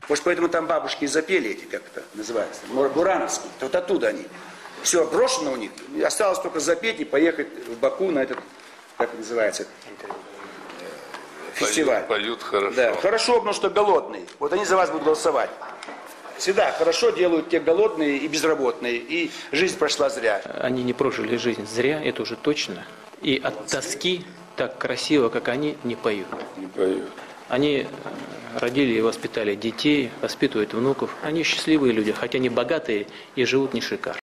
Может, поэтому там бабушки и запели эти, как это называется, бурановские. Вот оттуда они. Все брошено у них. Осталось только запеть и поехать в Баку на этот, как это называется, фестиваль. Поют хорошо. Да, хорошо, потому что голодные. Вот они за вас будут голосовать. Всегда хорошо делают те голодные и безработные. И жизнь прошла зря. Они не прожили жизнь зря, это уже точно. И от тоски так красиво, как они, не поют. Не поют. Они родили и воспитали детей, воспитывают внуков. Они счастливые люди, хотя они богатые и живут не шикарно.